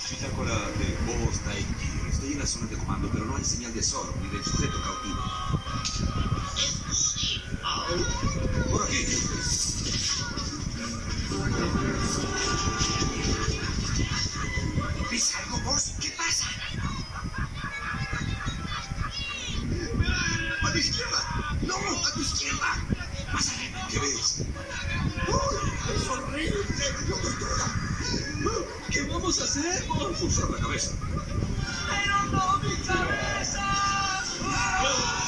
Bitácora de voz, Daiki. Estoy en la zona de comando, pero no hay señal de Zoro ni del sujeto cautivo. Por aquí. ¿Ves algo, vos? ¿Qué pasa? ¡A tu izquierda! ¡No! ¡A tu izquierda! ¡Más arriba! ¿Qué ves? ¡Uy! ¡Es horrible! ¡No tortura! ¿Qué vamos a hacer? Pulsar la cabeza. ¡Pero no mi cabeza!